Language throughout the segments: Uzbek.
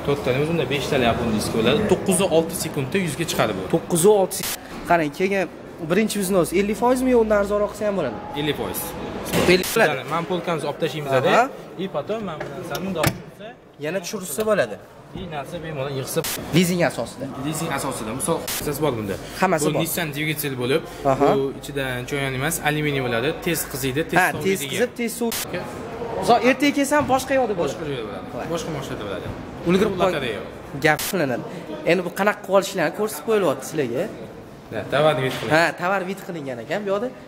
to'rttalarimiz unda 5 tali yapon disk bo'ladi. 9.6 sekundda 100 ga chiqadi bu. 9.6. Qarang, kelgan birinchi viznos 50% mi yo undan arzonroq qilsa ham bo'ladi? 50%. Men polkamiz olib tashlaymiz-da. И потом men bu narsani bundoq qilsa, yana tushirsa bo'ladi. narsa bemalol yig'sa Lizing asosida. Lizing asosida. Misol qisas bor bunda. Hammasi bor. Bu Nissan dvigatel bo'lib, bu ichidan cho'yan emas, alyuminiy bo'ladi. Tez qiziydi, tez soviydi. Tez qizib, tez sovuq. Ertaga kelsam boshqa yoqda bo'ladi. Boshqa joyda bo'ladi. Boshqa mashinada bo'ladi. Ulgurib qoladi. Gap qilinadi. Endi bu qanaqa qilib olishlarni ko'rsatib qo'yilyapti sizlarga. Tovarni vid qilingan. tovar vid qilingan ekan bu yoqda.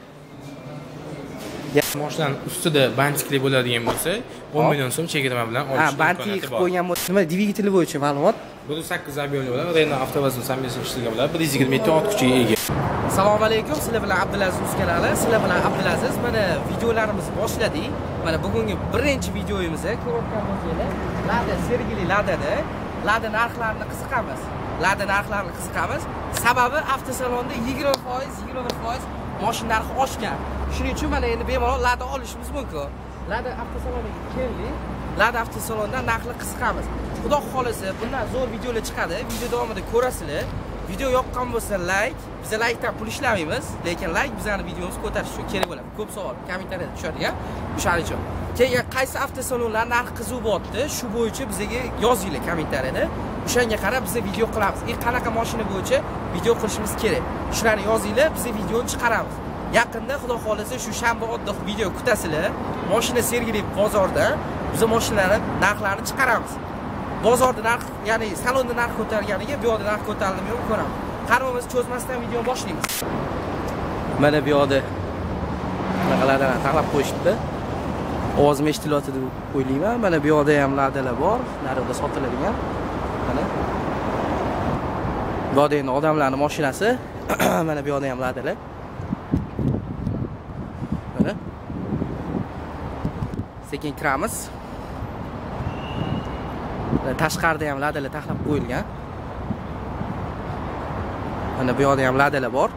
Mashinaning ustida bantikli bo'ladigan bo'lsa, 10 million so'm chegirma bilan olish mumkin. Bantik qilib qo'ygan bo'lsa, nima dvigateli bo'yicha ma'lumot? Bu 8 объемli bo'ladi. Renault Avtovazn samyosini ishtirgan bo'ladi. 120 ta ot kuchiga ega. Assalomu alaykum. Sizlar bilan Abdulaziz kanali. Sizlar bilan Abdulaziz. Mana videolarimizni boshladik. Mana bugungi birinchi videoyimizni ko'rayotgan bo'lsangiz, Lada Sergeli Ladada Lada narxlarini qiziqamiz. Sababi avtosalonda 20%, 21% mashina narxi oshgan. Shuning uchun mana endi bemalol Lada olishimiz mumkin. Lada avtosaloniga keldik. Lada avtosalondan narxni qiziqamiz. Xudo xolisa bundan zo'r videolar chiqadi. Video davomida ko'rasizlar. Video yoqqan bo'lsa like, biz likedan pul ishlamaymiz, lekin like bizning videomizni ko'tarish uchun kerak bo'ladi. Ko'p savol kommentariyada tushadigan. O'shaning uchun. Keyin qaysi avtosalonlar narx qizuv bo'lyapti, shu bo'yicha bizga yozinglar kommentariyada. O'shanga qarab biz video qilamiz. Qanaqa mashina bo'yicha video qilishimiz kerak. Shularni yozinglar, biz videoni chiqaramiz. Yaqinda xudo xolisa shu shanba oddiy video kutasizlar. Mashina Sergeli bozorda biz mashinalarning narxlarini chiqaramiz. Bozorda narx, ya'ni salonda narx ko'targaniga bu yoqda narx ko'tarilmay ko'ramiz. Qarorimiz cho'zmasdan videoni boshlaymiz. Mana bu yoqda narxlarni taxlab qo'yishibdi. Ovozim eshitilyapti deb o'ylayman. Mana bu yoqda ham ladalar bor, narxda sotiladigan. Mana. Bu yoqda endi odamlarning mashinasi. Mana bu yoqda ham ladalar. Mana. Sekin kiramiz. Tashqarida ham ladalar taxlab qo'yilgan. Mana bu yoqda ham ladalar bor.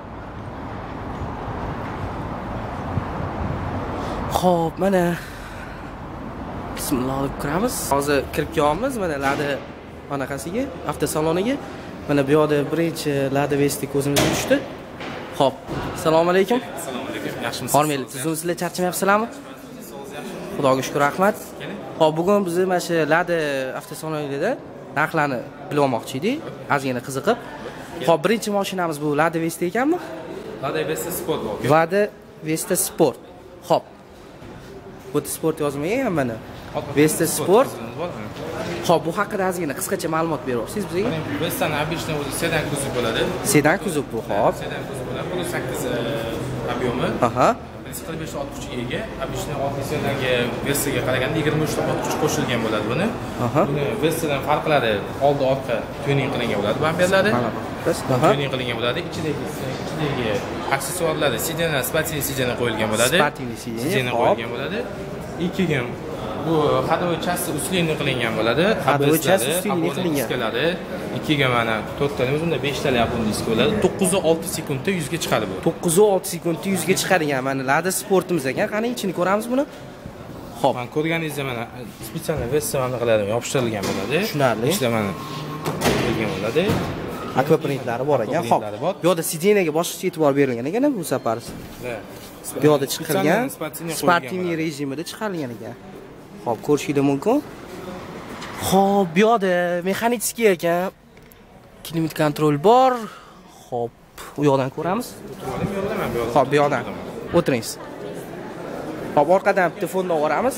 Xo'p, mana bismillah deb kiramiz. Hozir kirib kelyapmiz mana Lada qanaqasiga, avtosaloniga. Mana bu yoqda birinchi Lada Vesta ko'zimizga tushdi. Xo'p, assalomu alaykum. Assalomu alaykum. Yaxshimisiz? Hormayli, sizlar charchamayapsizlarmi? Xudoga shukr, rahmat. Xo'p, bugun biz mana shu Lada avtosalonida narxlarni bilib olmoqchi edik, ozgina qiziqib. Xo'p, birinchi mashinamiz bu Lada Vesta ekanmi? Lada Vesta Sport bor. Lada Vesta Sport. Xo'p. Bu Sport yozmagan mana. Vesta Sport. Xo'p, bu haqida ozgina qisqacha ma'lumot berasiz bizga? Vesta'ning обычный o'zi sedan kuzov bo'ladi. Sedan kuzov bu, xo'p. Sedan kuzov bo'ladi. Bu 8 объемi. Aha. 45 ot kuchiga ega. Обычный oddiy sedanga Vesta'ga qaraganda 23 ta ot kuch qo'shilgan bo'ladi buni. Buni Vesta'dan farqlari oldi orqa tuning qilingan bo'ladi. Bamperlari tuning qilingan bo'ladi. Ichidagi aksessuarlari sidena, sportivniy sidena qo'yilgan bo'ladi. Sportivniy sidena qo'yilgan bo'ladi. Ikkiga bu ходовой части ustunlik qilingan bo'ladi. Ходовой части ustunlik qilingan. Ikkiga mana to'rttalarimiz unda 5 tali yapon disk bo'ladi. 9.6 sekundda 100 ga chiqadi bu. 9.6 sekundda 100 ga chiqadigan mana Lada Sportimiz ekan. Qani ichini ko'ramiz buni. Xo'p, men ko'rganingizda mana spesial Vesta qiladigan yopishtirilgan bo'ladi. Tushunarli. Ishlamani qilgan bo'ladi. Akvaprintlari bor ekan. Xo'p. Bu yoqda sidenaga boshqacha e'tibor berilgan ekan bu safar. Bu yoqda chiqilgan sportivniy rejimida chiqarilgan ekan. Xo'p, ko'rishingiz mumkin. Xo'p, bu yoqda mexanический ekan. Klimat kontrol bor. Xo'p, u yoqdan ko'ramiz. Xo'p, bu yoqdan o'tiringiz. Xo'p, orqadan bitta fondan olamiz.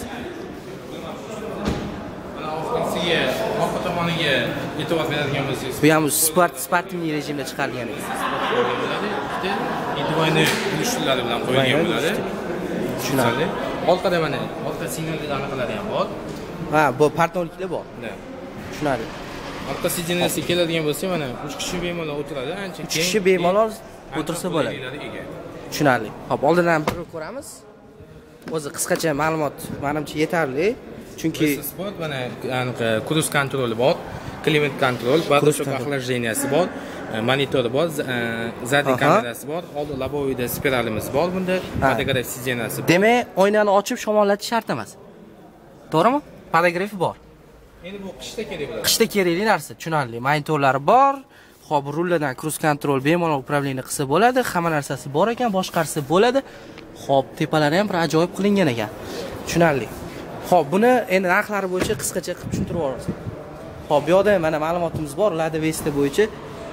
Mana orqa tomoniga e'tibor beradigan bo'lsangiz, bu ham sportivniy rejimda chiqarilgan ekan. E'tiborni ulushlari bilan qo'yilgan bo'ladi. Tushunarli. Orqada mana orqa signallarni qiladigan bor. Ha, bu partnerliklar bor. Tushunarli. Orqa signalasi keladigan bo'lsa, mana 3 kishi bemalol o'tiradi, ancha keng. 3 kishi bemalol o'tirsa bo'ladi. Tushunarli. Xo'p, oldindan bir ko'ramiz. O'zi qisqacha ma'lumot menimcha yetarli. Chunki sport mana cruise kontroli bor, klimat kontrol, boshqa охлажденияsi bor, monitori bor, zadniy kamerasi bor, oldi lobovida spiralimiz bor bunda, podograf sidenasi bor. Demak, oynani ochib shamollatish shart emas. To'g'rimi? Podograf bor. Endi bu qishda kerak bo'ladi. Qishda kerakli narsa, tushunarli. Monitorlari bor. Xo'p, rulladan cruise control bemalol upravleniya qilsa bo'ladi. Hamma narsasi bor ekan, boshqarsa bo'ladi. Xo'p, tepalari ham bir ajoyib qilingan ekan. Tushunarli. Xo'p, buni endi narxlari bo'yicha qisqacha qilib tushuntirib yuboramiz. Xo'p, bu yerda mana ma'lumotimiz bor. Lada Vesta bo'yicha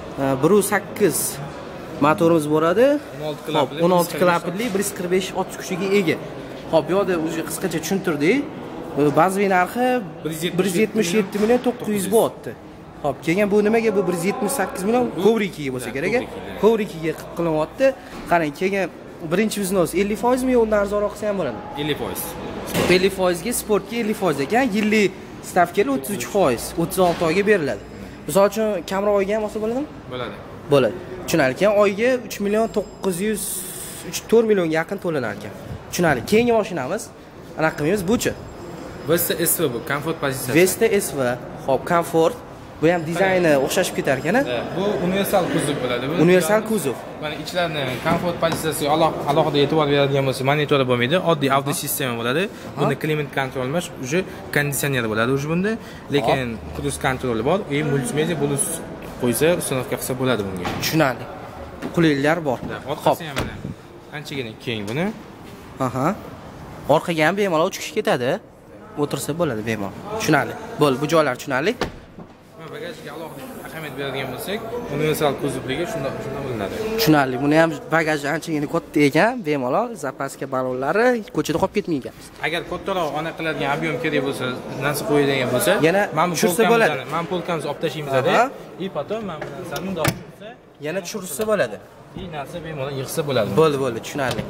1.8 motorimiz bo'ladi. 16 klapli 145 ot kuchiga ega. Xo'p, bu yerda o'zi qisqacha tushuntirdik. Bazaviy narxi 177 million 900 bo'lyapti. Xo'p, kelgan bu nimaga? Bu 178 million kovrikiga bo'lsa kerak. Kovrikiga qilinyapti. Qarang, kelgan birinchi biznes 50% mi, undan arzonroq qilsa ham bo'ladi. 50%. 50% ga, sportga 50% ekan. Yillik stavkali 33%, 36 oyga beriladi. Misol uchun kamroq oyga ham olsa bo'ladimi? Bo'ladi. Bo'ladi. Tushunarli ekan, oyga 3 million 900 4 millionga yaqin to'lanar ekan. Tushunarli. Keyingi mashinamiz anaqa qilmaymiz, buchi. Vesta SV bu, komfort pozitsiyasi. Vesta SV. Xo'p, komfort. Bu ham dizayni o'xshashib ketar ekan. Bu universal kuzov bo'ladi. Universal kuzov. Mana ichlarni komfort pozitsiyasiga alohida e'tibor beradigan bo'lsa, monitori bo'lmaydi, oddiy audio sistema bo'ladi. Bunda klimat kontrol emas, uje konditsioner bo'ladi uje bunda. Lekin cruise kontroli bor, multimedia Bluetooth qo'ysa, uстановка qilsa bo'ladi bunga. Tushunarli. Qulayliklar bor. Orqasi ham mana anchagina keng buni. Aha. Orqaga ham bemalol 3 kishi ketadi. O'tirsa bo'ladi bemalol. Tushunarli. Bo'ldi, bu joylar tushunarli. Bagajga alohida ahamiyat beradigan bo'lsak, universal kuzovligi shunda bo'linadi. Tushunarli. Buni ham bagaji anchagina katta ekan, bemalol zapaska ballonlari ko'chada qolib ketmaygan. Agar kattaroq ona qiladigan ob'yem kerak bo'lsa, narsa qo'yadigan bo'lsa, yana tushirsa bo'ladi. Men polkamizni olib tashlaymiz-da. И потом men bu narsani bundoq qilsa, yana tushirsa bo'ladi. И narsa bemalol yig'sa bo'ladi. Bo'ldi, tushunarli.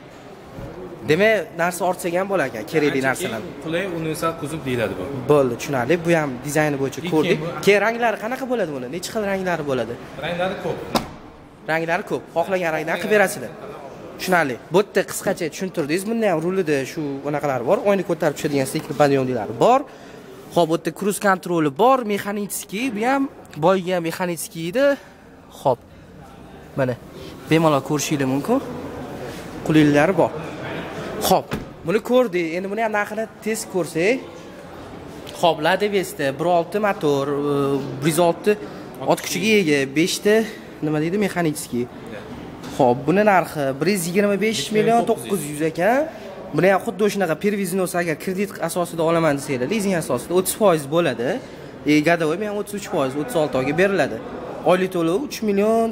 Demak, narsa ortsaga ham bo'lar ekan, kerakli narsalar. Qulay universal kuzov deyiladi bu. Bo'ldi, tushunarli. Bu ham dizayni bo'yicha ko'rdik. Keyin ranglari qanaqa bo'ladi buni? Necha xil ranglari bo'ladi? Ranglari ko'p. Ranglari ko'p. Xohlagan rangdan qilib berasizlar. Tushunarli. Bu yerda qisqacha tushuntirdingiz. Bunda ham rulida shu bunaqalari bor. Oyni ko'tarib tushadigan stekli podiyomlari bor. Xo'p, bu yerda cruise kontroli bor, mexanический, bu ham boyga mexanический edi. Xo'p. Mana bemalol ko'rishingiz mumkin. Qulayliklari bor. Xo'p, buni ko'rdik. Endi buni ham narxini tez ko'rsak. Xo'p, Lada Vesta 1.6 motor, 106 ot kuchiga ega, 5 ta nima deydi, mexanический. Xo'p, buni narxi 125 million 900 ekan. Buni ham xuddi o'shanaqa perviznos agar kredit asosida olaman desanglar, lizing asosida 30% bo'ladi. Gadovoy ham 33%, 36 oyga beriladi. Oylik to'lov 3 million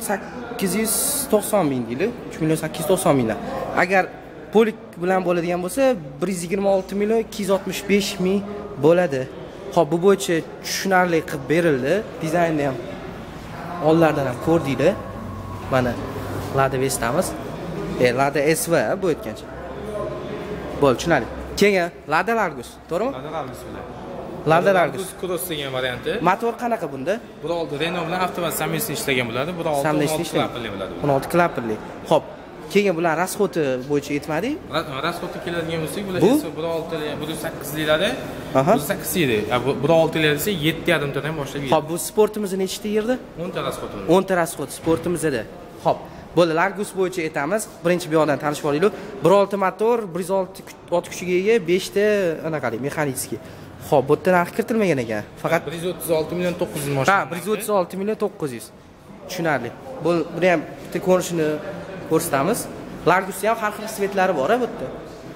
890 ming deydi. 3 million 890 mingdan. Agar polik bilan bo'ladigan bo'lsa 126 million 265 ming bo'ladi. Xo'p, bu bo'yicha tushunarli qilib berildi. Dizaynni ham onlardan ham ko'rdinglar. Mana Lada Vestamiz. Lada SV bu o'tgancha. Bo'ldi, tushunarli. Keyin Lada Largus, to'g'rimi? Lada Largus bilan. Lada Largus Cross degan varianti. Motor qanaqa bunda? 1.6 Renault bilan avtomat samyosni ishlagan bo'ladi. 1.6 klapli bo'ladi. 16 klapli. Xo'p, keyin bular rasxoti bo'yicha aytmadik. Rasxoti keladigan bo'lsak, bular esa 1.8 deyiladi. 1.8 edi. 1.6 esa 7.5 tadan boshlab keladi. Xo'p, bu sportimizni nechta yerda? 10 ta rasxotimiz. 10 ta rasxot sportimizda. Xo'p, bo'ldi, Largus bo'yicha aytamiz. Birinchi bu yoqdan tanishib olaylik. 1.6 motor, 106 ot kuchiga ega, 5 ta anaqali mexanический. Xo'p, bu yerda narx kiritilmagan ekan. Faqat 136 million 900 mashina. Ha, 136 million 900. Tushunarli. Buni ham bitta ko'rinishini ko'rsatamiz. Largusda ham har xil svetlari bor-a bu yerda.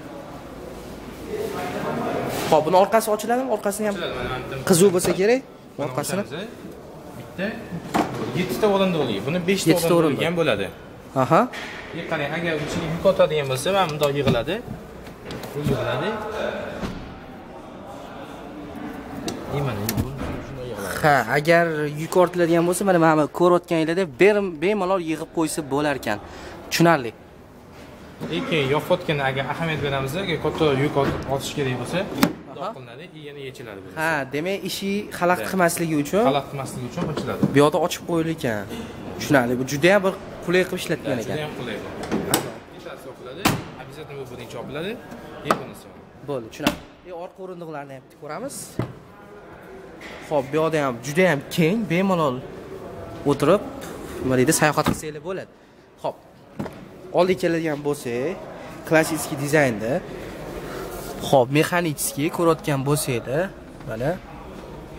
Xo'p, buni orqasi ochiladimi? Orqasini ham qizuv bo'lsa kerak. Orqasini bitta 7 ta o'rindiqli. Buni 5 ta o'rindiq ham bo'ladi. Aha. Qarang, agar ichiga yuk o'tadigan bo'lsa, mana bundoq yig'iladi. Bu yig'iladi. Ha, agar yuk ortiladigan bo'lsa, mana ko'rayotganinglarda bemalol yig'ib qo'ysa bo'lar ekan. Tushunarli. Lekin yopotgan agar ahamiyat beramiz, agar katta yuk ortish kerak bo'lsa, bundoq qilinadi, yana yechiladi bu. Ha, demak, ishi xalaqit qilmasligi uchun, ochiladi. Bu yoqda ochib qo'yilgan. Tushunarli. Bu juda ham bir qulay qilib ishlatgan ekan. Juda ham qulay. Bittasi o'qiladi, обязательно bu birinchi o'qiladi, bunisi. Bo'ldi, tushunarli. Orqa o'rindiqlarni ham ko'ramiz. Xo'p, bu yoqda ham juda ham keng, bemalol o'tirib, nima deydi, sayohat qilsangiz bo'ladi. Xo'p. Oldiga keladigan bo'lsak, klassik dizaynda. Xo'p, mexanический ko'rayotgan bo'lsanglar, mana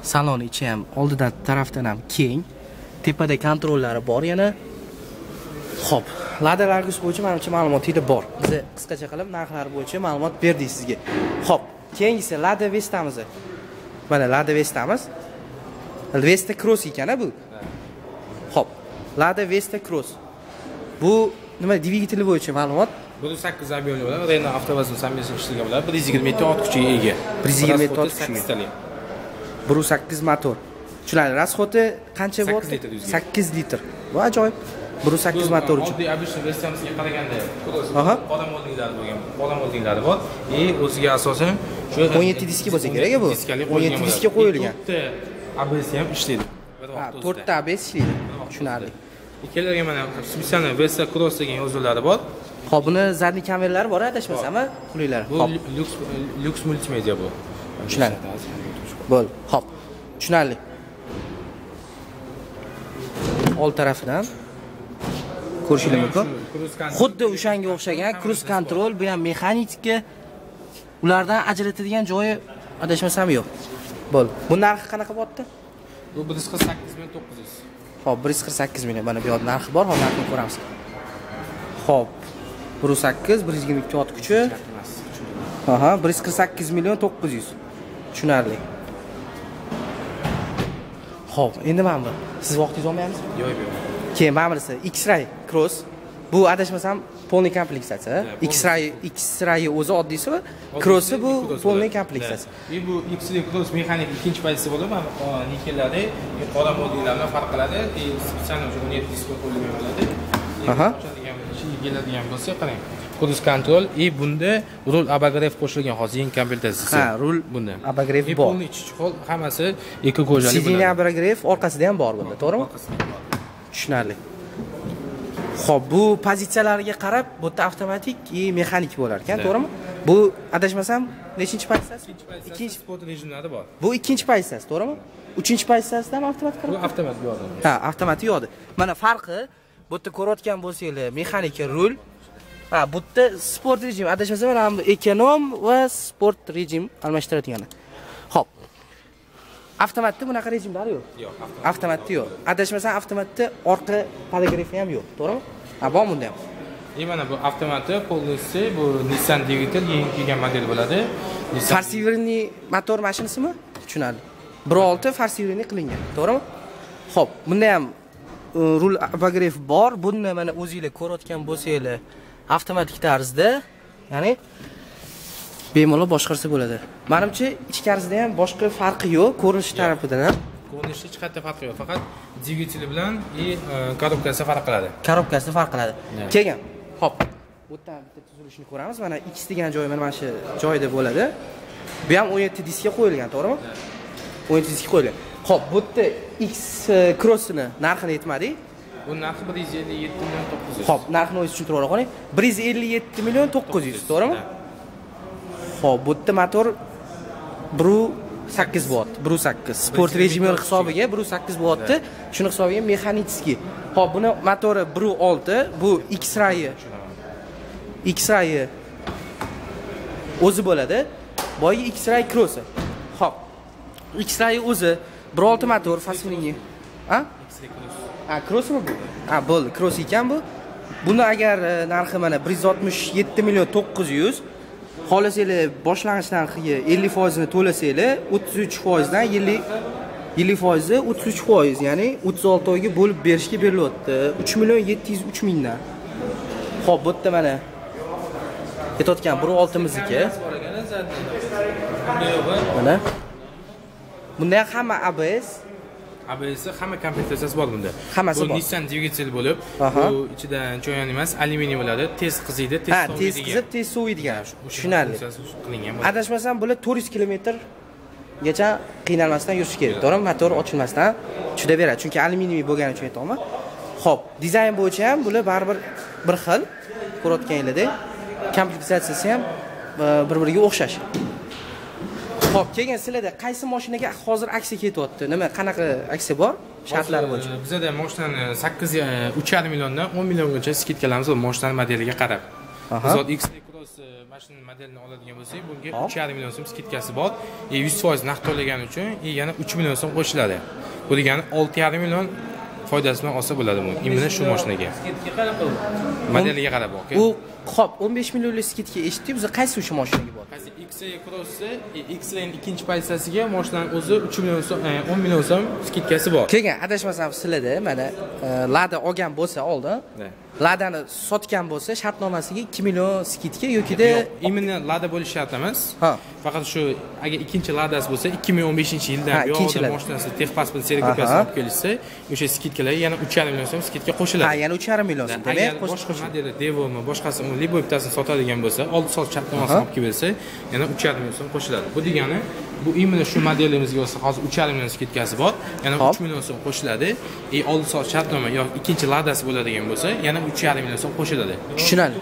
Salon ichi ham oldidan tarafdan ham keng. Tepada kontrollari bor yana. Xo'p, Lada Largus bo'yicha menimcha ma'lumotlar bor. Biz qisqacha qilib narxlari bo'yicha ma'lumot berdik sizga. Xo'p, keyingisi Lada Vesta'miz. Mana Lada Vesta'miz. Vesta Cross ekan bu. Xo'p, Lada Vesta Cross. Bu nima dvigateli bo'yicha ma'lumot? Bu 8 объемli bo'ladi. Renault avtovazn samimiy ishlagan bo'ladi. 120 ot kuchiga ega. 120 ot kuchiga. 1.8 motor. Tushunarli. Rasxoti qancha volt? 8 litr. Bu ajoyib. 1.8 motor uchun. Oddiy обычный versiyasiga qaraganda qodam moldinglari bo'lgan. Qodam moldinglari bor. O'ziga asosan shu 17 diski bo'lsa kerak bu. 17 diskga qo'yilgan. ABS ham ishlaydi. Ha, 4 ta ABS ishlaydi. Tushunarli. Ikkalarga mana spesial Vesta Cross degan yozuvlari bor. Xo'p, buni zadniy kameralari bor, adashmasam, qulaylar. Bu lyuks multimedia bu. Tushunarli. Bo'l. Xo'p. Tushunarli. Old tarafidan ko'rishingiz mumkin. Xuddi o'shanga o'xshagan cruise control, bu ham mexanikka. Ulardan ajratadigan joyi adashmasam yo'q. Bo'l. Bu narxi qanaqa bo'pti? Bu 1.8.900. Xo'p, 1.48 million. Mana bu yerda narxi bor, hozir narxini ko'ramiz. Xo'p. 1.8, 122 ot kuchi. Aha, 1.48 million 900. Tushunarli. Xo'p, endi mana bu. Siz vaqtingizni olmayapsizmi? Yo'q, yo'q. Keyin mana bunisi X-Ray Cross. Bu adashmasam polniy komplektatsiya. X-Ray o'zi oddiysi va Cross'i bu polniy komplektatsiya. Bu X-Ray Cross mexanik ikkinchi paytisi bo'lib, nikellari qora modellardan farq qiladi. Spesial 17 disk qo'yilgan bo'ladi. Aha. Keladigan bo'lsa, qarang. Cruise control bunda rul abagrev qo'shilgan hozir yangi komplektatsiya. Ha, rul bunda abagrev bor. Polniy chiqol hammasi eko kojali bo'ladi. Sidiniy abagrev orqasida ham bor bunda, to'g'rimi? Tushunarli. Xo'p, bu pozitsiyalariga qarab, bu yerda avtomatik mexanik bo'lar ekan, to'g'rimi? Bu adashmasam, nechinchi pozitsiyasi? Ikkinchi sport rejimlari bor. Bu ikkinchi pozitsiyasi, to'g'rimi? Uchinchi pozitsiyasida ham avtomat qarab. Bu avtomat yo'q. Ha, avtomat yo'q. Mana farqi, bu yerda ko'rayotgan bo'lsanglar, mexanika rul. Ha, bu yerda sport rejim, adashmasam, mana ekonom va sport rejim almashtiradigan. Xo'p. Avtomatda bunaqa rejimlar yo'q. Yo'q, avtomatda yo'q. Adashmasam, avtomatda orqa poligrafi ham yo'q, to'g'rimi? Ha, bor bunda ham. Mana bu avtomati polnisi bu Nissan dvigatel yangi kelgan model bo'ladi. Farsiverniy motor mashinasimi? Tushunarli. 1.6 farsiverniy qilingan, to'g'rimi? Xo'p, bunda ham rul abagrev bor. Buni mana o'zingizlar ko'rayotgan bo'lsanglar, avtomatik tarzda, ya'ni bemalol boshqarsa bo'ladi. Menimcha ichkarisida ham boshqa farqi yo'q, ko'rinish tarafidan ham. Ko'rinishda hech qanday farqi yo'q, faqat dvigateli bilan korobkasi farq qiladi. Korobkasi farq qiladi. Kelgan. Xo'p. Bu yerdan bitta tuzilishini ko'ramiz. Mana X degan joy mana shu joyda bo'ladi. Bu ham 17 diskga qo'yilgan, to'g'rimi? 17 diskga qo'yilgan. Xo'p, bu yerda X Cross'ini narxini aytmadik. Bu narxi 157 million 900. Xo'p, narxini o'zingiz tushuntirib qo'ying. 157 million 900, to'g'rimi? Xo'p, bu yerda motor 1.8 volt, 1.8 sport rejimi hisobiga 1.8 voltni, shuni hisobiga mexanический. Xo'p, buni motori 1.6, bu X-Ray o'zi bo'ladi. Boyi X-Ray Cross. Xo'p. X-Ray o'zi 1.6 motor faslining. Ha? Ha, Crossmi bu? Ha, bo'ldi, Cross ekan bu. Buni agar narxi mana 167 million 900, xohlasanglar boshlang'ich narxiga 50% ni to'lasanglar, 33% dan 50% 33%, ya'ni 36 oyga bo'lib berishga berilyapti. 3 million 703 mingdan. Xo'p, bu yerda mana aytayotgan 1.6mizniki. Mana. Bunda hamma ABS hamma komplektatsiyasi bor bunda. Hammasi bor. Bu Nissan dvigatel bo'lib, bu ichidan cho'yan emas, alyuminiy bo'ladi, tez qiziydi, tez soviydi. Ha, tez qizib, tez soviydigan. Tushunarli. Adashmasam, bular 400 kilometrgacha qiynalmasdan yurish kerak. To'g'rimi? Motor ochilmasdan chidaveradi, chunki alyuminiy bo'lgani uchun aytaman. Xo'p, dizayn bo'yicha ham bular baribir bir xil ko'rayotganinglardek. Komplektatsiyasi ham bir-biriga o'xshash. Xo'p, kelgan sizlarda qaysi mashinaga hozir aksiya ketyapti? Nima, qanaqa aksiya bor? Shartlari bo'yicha. Bizda mashinani 3,5 milliondan 10 milliongacha skidkalarimiz bor, mashinaning modeliga qarab. Bizot X Cross mashina modelini oladigan bo'lsak, bunga 3,5 million so'm skidkasi bor. 100% naqd to'lagani uchun yana 3 million so'm qo'shiladi. Bu degani 6,5 million foydasi bilan olsa bo'ladi bu. Imini shu mashinaga. Skidga qarab bu. Modeliga qarab bor. U xo'p, 15 millionlik skidga eshitdik, biz qaysi o'sha mashinaga bor? Qaysi X-Ray Cross'si, X-Ray'ning ikkinchi pozitsiyasiga mashinaning o'zi 3 million so'm, 10 million so'm skidkasi bor. Keyin adashmasam sizlarda mana Lada olgan bo'lsa oldin, Ladani sotgan bo'lsa, shartnomasiga 2 million skidka yoki-da imini Lada bo'lishi shart emas. Faqat shu agar ikkinchi Ladasi bo'lsa, 2015-yildan buyon mashinasi texpasport sertifikatini olib kelishsa, o'sha skidkalar yana 3,5 million so'm skidka qo'shiladi. Yana 3,5 million so'm. Demak, boshqa modeli Devo'mi, boshqasini liboy bitasini sotadigan bo'lsa, oldi soat shartnomasini olib kelsa, yana 3,5 million so'm qo'shiladi. Bu degani, bu imini shu modelimizga bo'lsa, hozir 3,5 million skidkasi bor, yana 3 million so'm qo'shiladi. Oldi soat shartnoma yoki ikkinchi Ladasi bo'ladigan bo'lsa, yana 3,5 million so'm qo'shiladi. Tushunadi.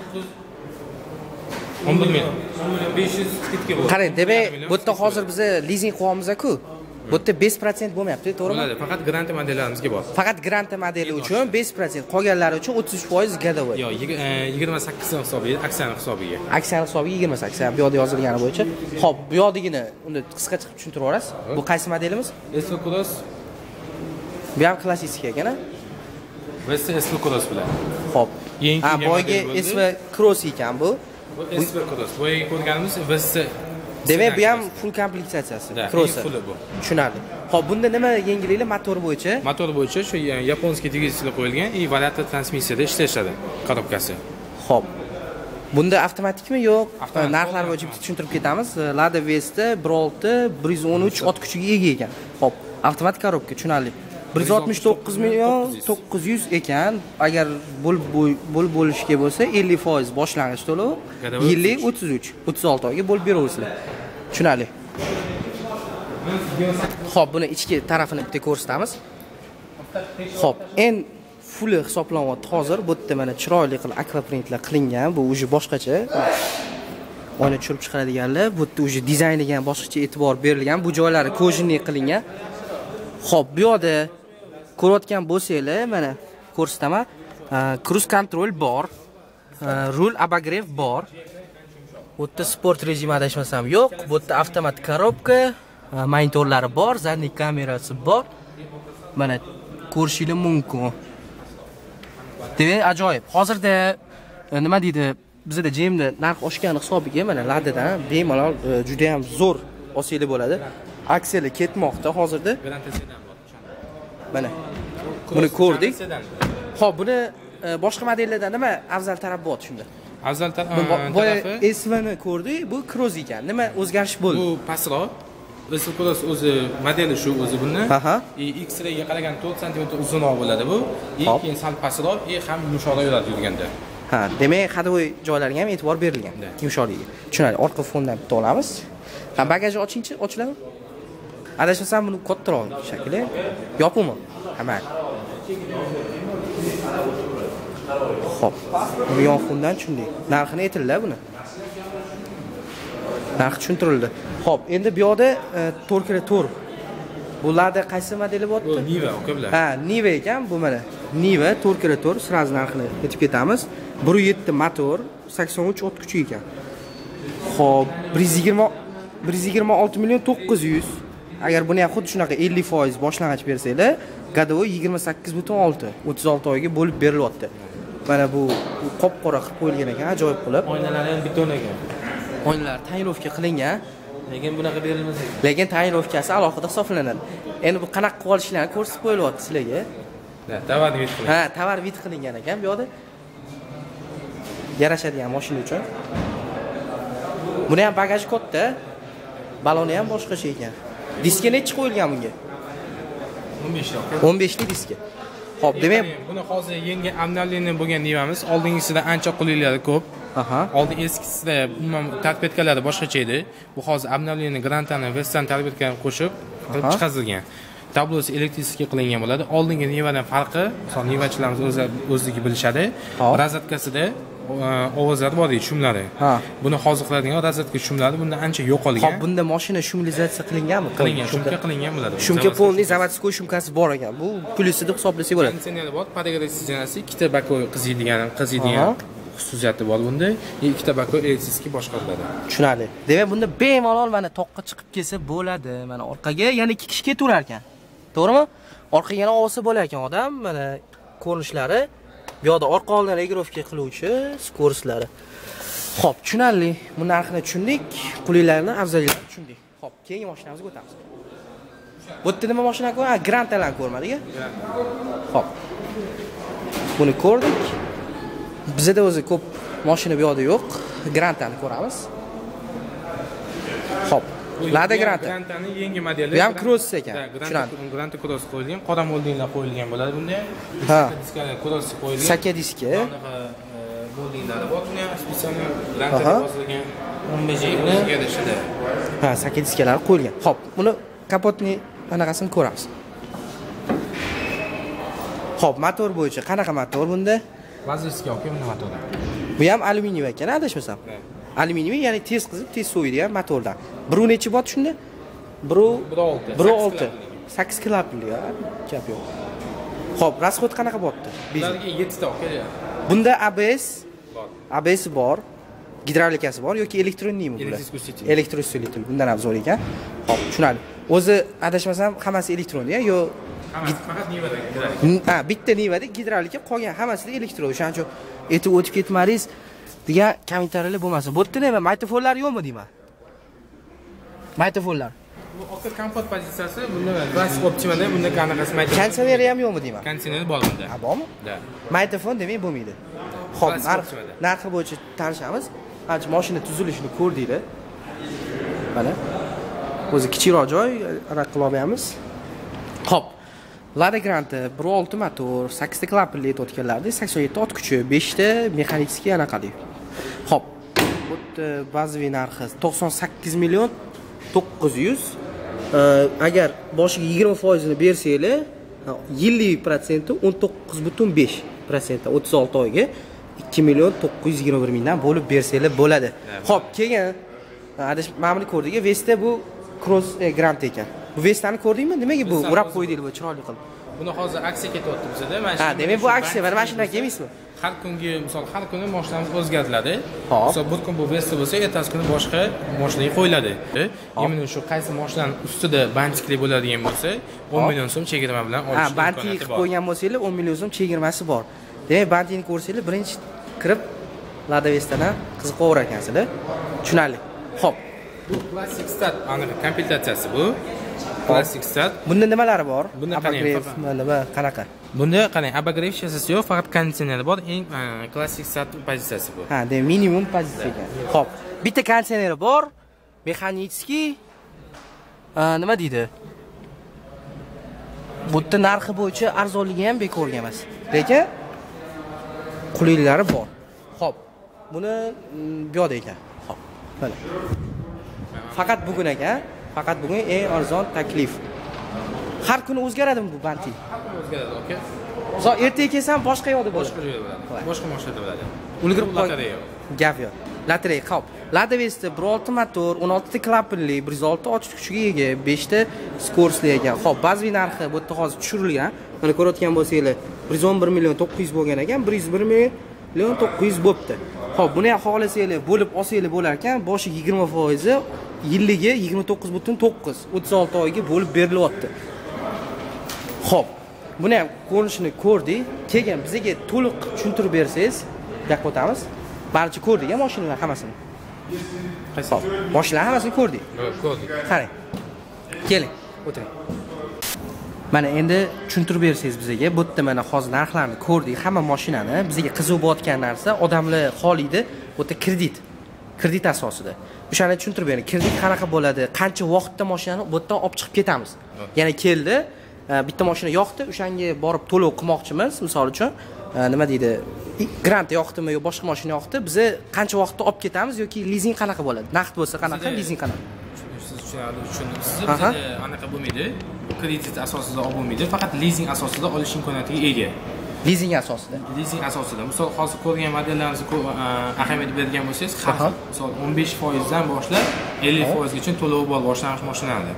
11 million. 500 skidka bor. Qarang, demak, bu yerda hozir biz lizing qilyapmiz-ku. Bu yerda 5% bo'lmayapti, to'g'rimi? Bo'ladi, faqat grant modellarimizga bor. Faqat grant modeli uchun 5%, qolganlari uchun 33% gadavoy. Yo'q, 28 hisobiga, aksiyani hisobiga. Aksiyani hisobiga 28, bu yerda yozilgani bo'yicha. Xo'p, bu yoqdagini unda qisqa chiqib tushuntirib yuborasiz. Bu qaysi modelimiz? SV Cross. Bu ham klassik ekan-a? Vesta SV Cross bilan. Xo'p. Boyga SV Cross ekan bu. Bu SV Cross. Boyga ko'rganimiz Vesta. Demak, bu ham full komplektatsiyasi. Cross. Tushunarli. Xo'p, bunda nima yengilliklar motor bo'yicha? Motor bo'yicha shu yaponskiy dvigatelylar qo'yilgan, variator transmissiyada ishlashadi korobkasi. Xo'p. Bunda avtomatikmi yo'q? Narxlar bo'yicha tushuntirib ketamiz. Lada Vesta 1.6 113 ot kuchiga ega ekan. Xo'p, avtomatik korobka tushunarli. 169 million 900 ekan. Agar bo'lib bo'lishga bo'lsa 50% boshlang'ich to'lov, yillik 33, 36 oyga bo'lib beraversizlar. Tushunarli. Xo'p, buni ichki tarafini bitta ko'rsatamiz. Xo'p, en full hisoblanyapti hozir. Bu yerda mana chiroyli qilib akvaprintlar qilingan. Bu o'zi boshqacha. Oyna tushirib chiqaradiganlar. Bu yerda o'zi dizayniga ham boshqacha e'tibor berilgan. Bu joylari kojinli qilingan. Xo'p, bu yerda ko'rayotgan bo'lsanglar, mana ko'rsataman. Cruise control bor. Rul abagrev bor. Bu yerda sport rejimi adashmasam yo'q. Bu yerda avtomat korobka, monitorlari bor, zadniy kamerasi bor. Mana ko'rishingiz mumkin. Demak, ajoyib. Hozirda nima deydi? Bizda JMda narx oshgani hisobiga mana Ladadan bemalol juda ham zo'r olsanglar bo'ladi. Aksiyalar ketmoqda hozirda. Mana buni ko'rdik. Xo'p, buni boshqa modellardan nima afzal taraf bor shunda? Afzal tarafi SV-ni ko'rdik, bu Cross ekan. Nima o'zgarish bo'ldi? Bu pastroq. SV Cross o'zi modeli shu o'zi bundan. X-Rayga qaragan 4 sm uzunroq bo'ladi bu. Keyin sal pastroq, ham yumshoqroq yuradi yurganda. Demak, hadovoy joylariga ham e'tibor berilgan. Yumshoqligiga. Tushunarli. Orqa fondan bitta olamiz. Bagajni ochingchi, ochiladimi? Adashmasam buni kattaroq shakli. Yopimi? Hamma. Xo'p. Bu yon fondan tushundik. Narxini aytinglar buni. Narx tushuntirildi. Xo'p, endi bu yoqda 4x4. Bu Lada qaysi modeli bo'pti? Bu Niva, ukalar. Niva ekan, bu mana. Niva 4x4, sraz narxini aytib ketamiz. 1.7 motor, 83 ot kuchi ekan. Xo'p, 126 million 900. Agar buni ham xuddi shunaqa 50% boshlang'ich bersanglar, gadovoy 28.6, 36 oyga bo'lib berilyapti. Mana bu qop-qora qilib qo'yilgan ekan, ajoyib qilib. Oynalari ham beton ekan. Oynalar tayinlovka qilingan. Lekin bunaqa berilmas ekan. Lekin tayinlovkasi alohida hisoblanadi. Endi bu qanaqa qilib olishlarini ko'rsatib qo'yilyapti sizlarga. Tovar vid qilingan. Tovar vid qilingan ekan bu yoqda. Yarashadigan mashina uchun. Buni ham bagaj katta. Baloni ham boshqacha ekan. Diska necha qo'yilgan bunga? 15 lik diska. Xo'p, demak, buni hozir yangi обновление bo'lgan Nivamiz. Oldingisida ancha quliklari ko'p. Oldin eskisida umuman tarbiyatalari boshqacha edi. Bu hozir обновление Grantani Vestan tarbiyatalariga qo'shib qilib chiqarilgan. Tablosi elektrический qilingan bo'ladi. Oldingi Nivadan farqi, masalan, Nivachilarimiz o'zligi bilishadi. Rozatkasida ovozlar bor edi, shumlari. Buni hozir qiladigan rozatka shumlari bundan ancha yo'qolgan. Xo'p, bunda mashina shumlizatsiya qilinganmi? Qilingan, shumka qilingan bo'ladi. Shumka polniy zavodskoy shumkasi bor ekan. Bu plyusida hisoblasak bo'ladi. Konditsioner bor, podogrev sistemasi, ikkita bakoy qiziydigan. xususiyati bor bunda. Ikkita bako elsiski boshqariladi. Tushunarli. Demak, bunda bemalol mana toqqa chiqib kelsa bo'ladi. Mana orqaga yana 2 kishi ketaverar ekan. To'g'rimi? Orqaga yana olsa bo'lar ekan odam. Mana ko'rinishlari bu yoqda orqa oldin regirovka qiluvchi skorstlari. Xo'p, tushunarli. Bu narxini tushundik, qulaylarni, afzalliklarini tushundik. Xo'p, keyingi mashinamizga o'tamiz. Bu yerda nima mashina ko'r? Ha, Grantalarni ko'rmadik-a? Xo'p. Buni ko'rdik. Bizda o'zi ko'p mashina bu yoqda yo'q. Grantani ko'ramiz. Xo'p. Lada Granta. Grantaning yangi modeli. Bu ham Cross ekan. Granta Cross qo'yilgan, qora moldinglar qo'yilgan bo'ladi bunda. Ha. Diskalar Cross qo'yilgan. Saka diski. Moldinglari bor, buni spesial Granta yozilgan 15 yilga ishida. Ha, saka diskalari qo'yilgan. Xo'p, buni kapotni anaqasini ko'ramiz. Xo'p, motor bo'yicha qanaqa motor bunda? Vazirskiy okean motor. Bu ham alyuminiy ekan, adashmasam. Alyuminiy, ya'ni tez qizib, tez soviydigan motordan. Biru necha bot shunda? Biru 6. 8 klapli, gap yo'q. Xo'p, rasxod qanaqa botdi? Bizlarga 7 ta keladi. Bunda ABS bor, gidravlikasi bor yoki elektronnikmi bular? Elektrousilitel. Bundan ham zo'r ekan. Xo'p, tushunarli. O'zi adashmasam hammasi elektron-da, yo faqat nivada. Ha, bitta nivada gidravlika, qolgan hammasi elektron. O'shaning uchun etib o'tib ketmadingiz degan kommentariyalar bo'lmasa. Bu yerda nima, mikrofonlar yo'qmi deyman? Mikrofonlar. Bu orqa kompot pozitsiyasi, bunda plastik optimada, bunda qanaqasi mikrofon. Konditsioneri ham yo'qmi deyman? Konditsioner bor bunda. Ha, bormi? Da. Mikrofon demak bo'lmaydi. Xo'p, narxi bo'yicha tanishamiz. Qancha mashina tuzilishini ko'rdinglar. Mana. O'zi kichikroq joy, aniq qilib olmaymiz. Xo'p. Lada Granta 1.6 motor, 8 ta klapli o'tganlarda, 87 ot kuchi, 5 ta mexanikskiy anaqali. Xo'p. Bu bazaviy narxi 98 million 900. Agar boshiga 20% ni bersanglar, yillik protsenti 19.5%, 36 oyga 2 million 921 mingdan bo'lib bersanglar bo'ladi. Xo'p, keyin mana buni ko'rdik. Vesta bu Cross Granta ekan. Bu Vestani ko'rdingmi? Nimaga bu urab qo'ydinglar bu chiroyli qilib? Buni hozir aksiya ketyapti bizda. Mana ha, demak bu aksiya, mana mashinaga kelmaysizmi? Har kungi, misol har kuni mashinamiz o'zgartiriladi. Misol bir kun bu Vesta bo'lsa, ertasi kuni boshqa mashinaga qo'yiladi. Mana shu qaysi mashinaning ustida bantikli bo'ladigan bo'lsa, 10 million so'm chegirma bilan olish imkoniyati bor. Ha, bantik qilib qo'ygan bo'lsangiz, 10 million so'm chegirmasi bor. Demak, bantikni ko'rsanglar, birinchi kirib Lada Vestadan qiziqaverar ekansizlar. Tushunarli. Xo'p. Bu Classic Start aniq komplektatsiyasi bu. Classic Start. Bunda nimalari bor? Bunda nima qanaqa? Bunda qanday abagrev shassisi yo'q, faqat konditsioneri bor. Eng Classic Start pozitsiyasi bu. Ha, demak minimum pozitsiya ekan. Xo'p, bitta konditsioneri bor, mexanikskiy nima deydi? Bu yerda narxi bo'yicha arzonligi ham bekorga emas. Lekin qulayliklari bor. Xo'p, buni bu yoqda ekan. Xo'p, mana. Faqat bugun ekan. Faqat bugun eng arzon taklif. Har kuni o'zgaradimi bu bantik? O'zgaradi, aka. Zo'r ertaga kelsam boshqa yoqda bo'ladi. Boshqa joyda bo'ladi. Boshqa mashina bo'ladi. Ulgurib lotereya. Gap yo'q. Lotereya, xo'p. Lada Vesta 1.6 motor, 16 ta klapli, 106 ochiq kuchiga ega, 5 ta skorsli ekan. Xo'p, bazaviy narxi bu yerda hozir tushirilgan. Mana ko'rayotgan bo'lsanglar, 111 million 900 bo'lgan ekan, 101 million 900 bo'pti. Xo'p, buni ham xohlasanglar bo'lib olsanglar bo'lar ekan, boshiga 20%, yilligi 29.9, 36 oyga bo'lib berilyapti. Xo'p, buni ham ko'rinishini ko'rdik. Keyin bizga to'liq tushuntirib bersangiz, gap o'tamiz. Barcha ko'rdik-a mashinalar hammasini. Qaysi? Mashinalar hammasini ko'rdik. Ko'rdik. Qarang. Keling, o'tiring. Mana endi tushuntirib bersangiz bizga, bu yerda mana hozir narxlarni ko'rdik. Hamma mashinani bizga qiziq bo'layotgan narsa, odamlar xohlaydi, bu yerda kredit asosida. O'shani tushuntirib bering. Kredit qanaqa bo'ladi? Qancha vaqtda mashinani bu yerdan olib chiqib ketamiz? Ya'ni keldi, bitta mashina yoqdi, o'shanga borib to'lov qilmoqchimiz, misol uchun, nima deydi? Grant yoqdimi yo boshqa mashina yoqdi, biz qancha vaqtda olib ketamiz yoki lizing qanaqa bo'ladi? Naqd bo'lsa qanaqa, lizing qanaqa? Siz tushunasiz. Anaqa bo'lmaydi. Kredit asosida olib bo'lmaydi, faqat lizing asosida olish imkoniyatiga ega. Lizing asosida. Lizing asosida. Misol hozir ko'rgan modellaringizni ahamiyat bergan bo'lsangiz, misol 15% dan boshlab 50% gacha to'lov bor boshlang'ich mashinalarda.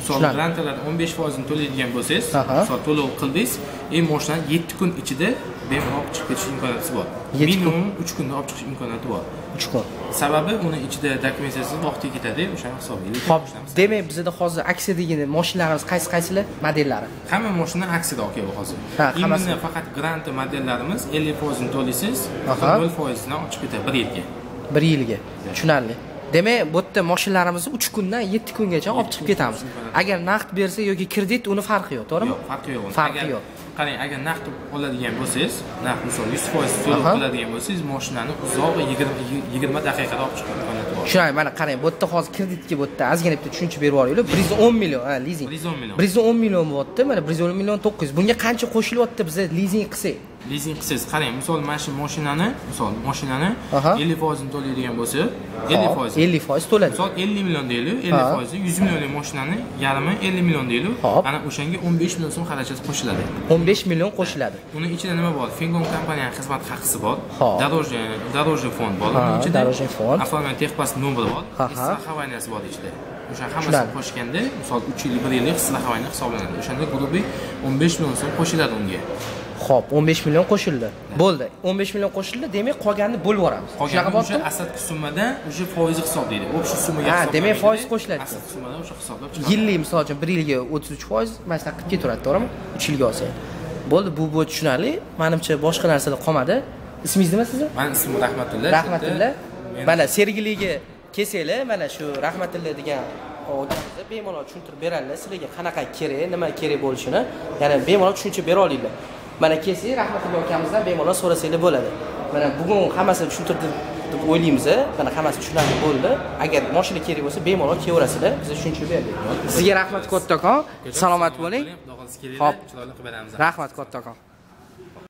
Misol grantalar 15% ni to'laydigan bo'lsangiz, misol to'lov qildingiz, mashinani 7 kun ichida bemalol olib chiqib ketish imkoniyati bor. Minimum 3 kunda olib chiqish imkoniyati bor. 3 kun. Sababi uni ichida dokumentatsiyasi vaqti ketadi, o'shani hisoblaylik. Xo'p, demak bizda hozir aksiyadagi mashinlarimiz qaysi modellari? Hamma mashina aksiyada aka hozir. Imенно faqat grant modellarimiz 50% ni to'laysiz, 0% dan olib chiqib ketadi 1 yilga. 1 yilga. Tushunarli. Demak, bu yerda mashinalarimizni 3 kundan 7 kungacha olib chiqib ketamiz. Agar naqd bersa yoki kredit, uni farqi yo'q, to'g'rimi? Yo'q, farqi yo'q. Farqi yo'q. Qarang, agar naqd oladigan bo'lsangiz, naqd misol 100% to'lov qiladigan bo'lsangiz, mashinani uzoq 20 daqiqada olib chiqib imkoniyati bor. Shuning, mana qarang, bu yerda hozir kreditga bu yerda ozgina bitta tushuncha berib yuboringlar. 110 million, lizing. 110 million bo'lyapti. Mana 110 million 900. Bunga qancha qo'shilyapti biz lizing qilsak? Lizing qilsangiz, qarang, misol mana shu mashinani 50% to'laydigan bo'lsa, 50% to'ladi. Misol 50 million deylik, 50% 100 millionlik mashinani yarmi 50 million deylik. Ana o'shanga 15 million so'm xarajat qo'shiladi. 15 million qo'shiladi. Uni ichida nima bor? Fingon kompaniyaning xizmat haqqisi bor. Дорожный fond bor. Uni ichida Дорожный fond. Afg'oniston texpas nomeri bor. Страхованияsi bor ichida. O'sha hammasini qo'shganda, misol 3 yil 1 yillik страхование hisoblanadi. O'shanda grubiy 15 million so'm qo'shiladi unga. Xo'p, 15 million qo'shildi. Bo'ldi. 15 million qo'shildi, demak qolganini bo'lib yuboramiz. Shunaqa bo'lsa, asosiy summadan o'sha foiz hisoblaydi. O'sha summaga hisoblaydi. Demak foiz qo'shiladi. Asosiy summadan o'sha hisoblab chiqadi. Yillik, misol uchun 1 yilga 33% mana shunaqa qilib ketaveradi, to'g'rimi? 3 yilga olsak. Bo'ldi, bu tushunarli. Menimcha boshqa narsalar qolmadi. Ismingiz nima sizning? Mening ismim Rahmatilla. Rahmatilla. Mana Sergeliga kelsanglar, mana shu Rahmatilla degan odamni bemalol tushuntirib beradilar. Sizlarga qanaqa kerak, nima kerak bo'lishini, ya'ni bemalol tushuncha bera olinglar. Mana kelsangiz Rahmatilla akamizdan bemalol so'rasanglar bo'ladi. Mana bugun hammasini tushuntirdik deb o'ylaymiz. Mana hammasi tushunarli bo'ldi. Agar mashina kerak bo'lsa bemalol kelaverasizlar. Biz tushuncha berdik. Sizga rahmat kattakon. Salomat bo'ling. Xo'p, rahmat kattakon.